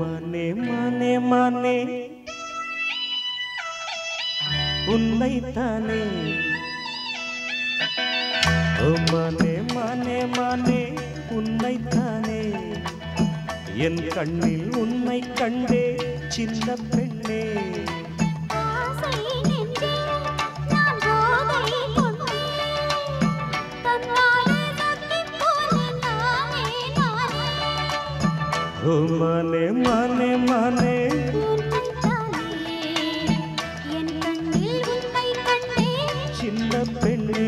மானே மானே மானே உன்னைத்தானே. ஓ மானே மானே மானே உன்னைத்தானே. என் கண்ணில் உன்னை கண்டே சின்ன பெண்ணே. ஓ மானே மானே மானே என் கண்ணில் உன்னை கண்டே சின்ன பெண்ணே.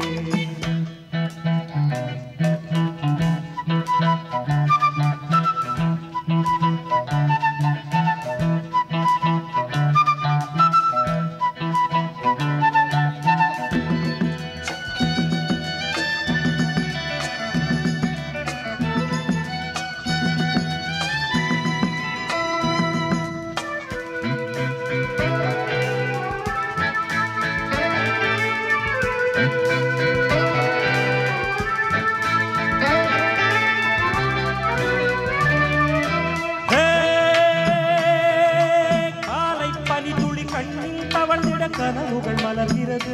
கனவுகள் மலர்கிறது.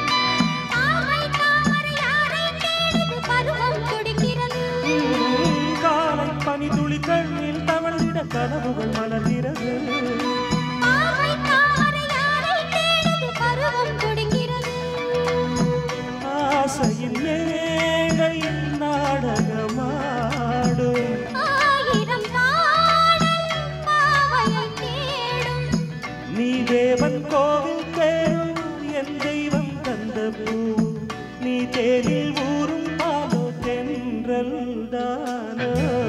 காலை பனிதுளி கண்ணில் தவழ்ந்திட கனவுகள் மலர்கிறது. ஆசையின் மேடையில் நாடகமாடும் நீ தேவன் கோவில் என் தெய்வம் தந்த பூ. நீ தேனில் ஊரும் பாலோ தென்றல் தானோ.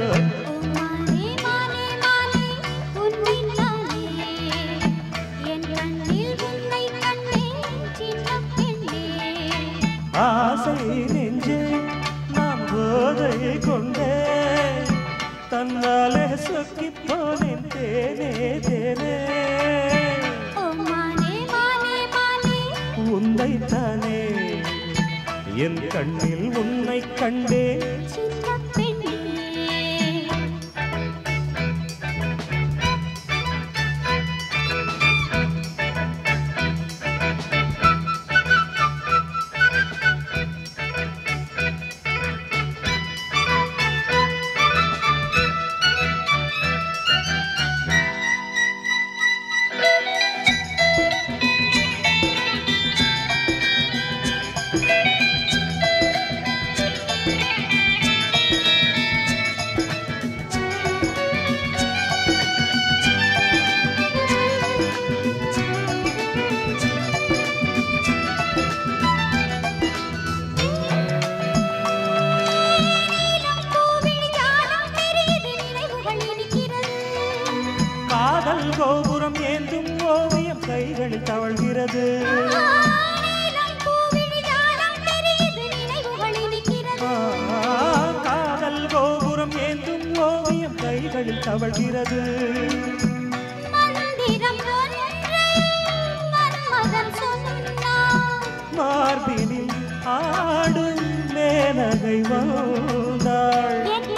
ஆசை நெஞ்சே நான் போதையை கொண்டே தன்னாலே சொக்கி போனேன் தேனே தேனே. உன்னைத்தானே என் கண்ணில் உன்னை கண்டே சின்ன பெண்ணே. காதல் கோபுரம் ஏந்தும் ஓவியம் கைகளில் தவழ்கிறது. காதல் கோபுரம் ஏந்தும் ஓவியம் கைகளில் தவழ்கிறது. மார்பினில் ஆடும் மேனகை வந்தாள்.